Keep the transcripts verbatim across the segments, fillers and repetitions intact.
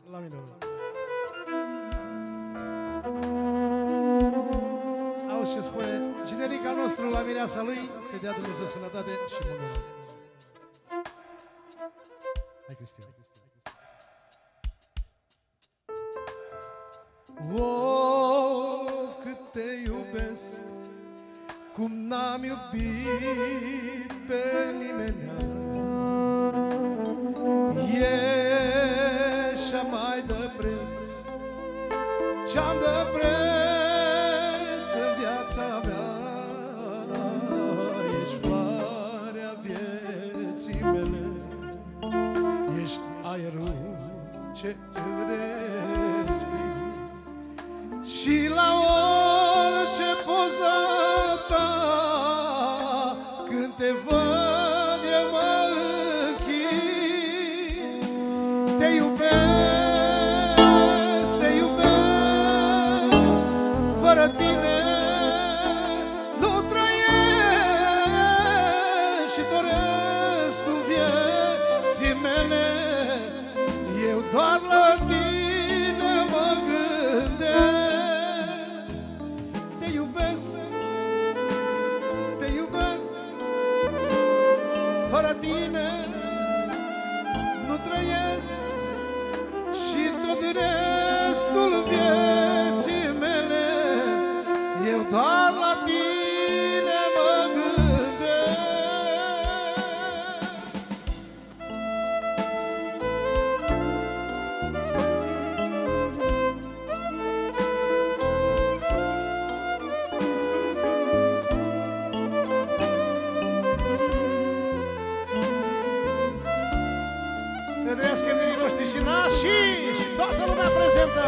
La minor. Auzi ce spune generica nostru la mireasa lui, să dea Dumnezeu sănătate și mult noroc. Hai, Cristina. Of, cât te iubesc, cum n-am iubit pe nimeni. Ești cea mai de preț, ce-am de preț în viața mea. Ești floarea vieții mele, ești aerul ce îl respiri. Și la orice poză ta, când te văd eu mă închin. Te iubesc, te iubesc, fără tine nu trăiesc și doresc tu vieții mele. Eu doar la tine mă gândesc. Te iubesc, te iubesc, fără tine nu trăiesc și tot restul vieții mele eu doar la tine mă gândesc. Să trăiască mirii noștri și nașii și toată lumea prezentă!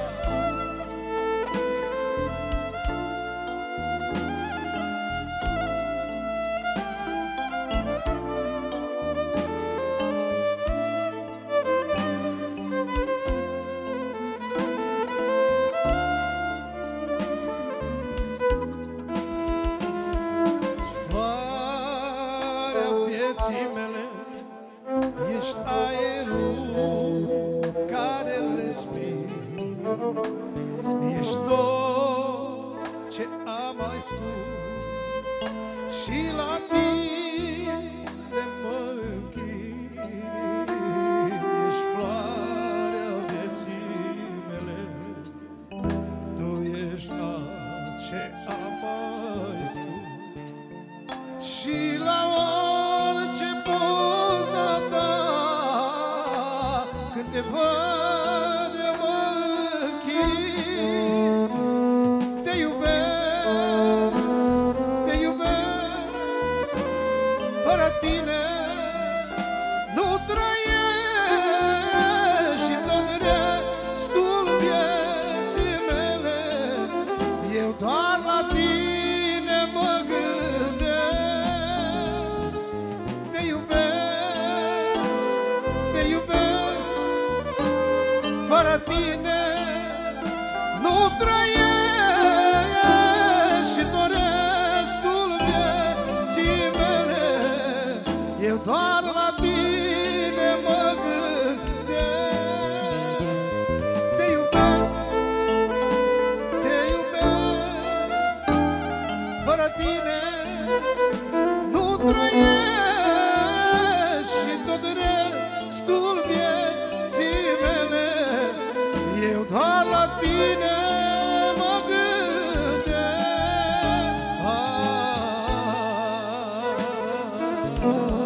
Floarea vieții mele, ești aerul care îl respiri. Ești tot ce am mai spus și la tine mă închin. Ești floarea vieții mele, tu ești tot ce am mai spus și la orice poză ta, când te văd eu mă închin. Te iubesc, te iubesc, fără tine nu trăiesc și tot restul vieții mele eu doar la tine mă gândesc. Te iubesc, te iubesc, fără tine nu trăiesc și tot restul vieții mele eu doar la tine mă gândesc. Te iubesc, te iubesc, fără tine nu trăiesc și tot restul vieții mele eu doar la tine mă gândesc. Ah, ah, ah.